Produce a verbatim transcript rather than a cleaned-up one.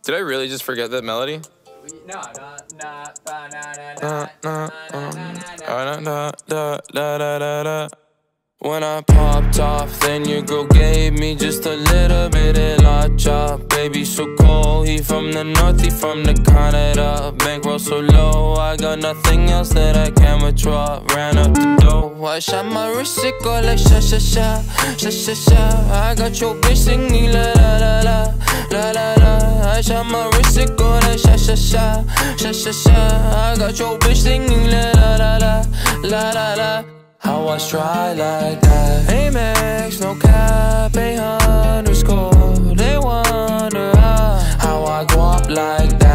Did I really just forget that melody? No, no, no, When I popped off, then your girl gave me just a little bit of la chop. Baby so cold, he from the north, he from the Canada. Bankroll so low, I got nothing else that I can withdraw. Ran up the dough, I shot my wrist, it go like sha sha sha, sha sha sha. I got your bitch singing la la la la, la la la. I shot my wrist, it go like sha sha sha, sha sha sha. I got your bitch singing la la la la, la la la. How I try like that? Amex, no cap, a underscore. They wonder how, how I go up like that.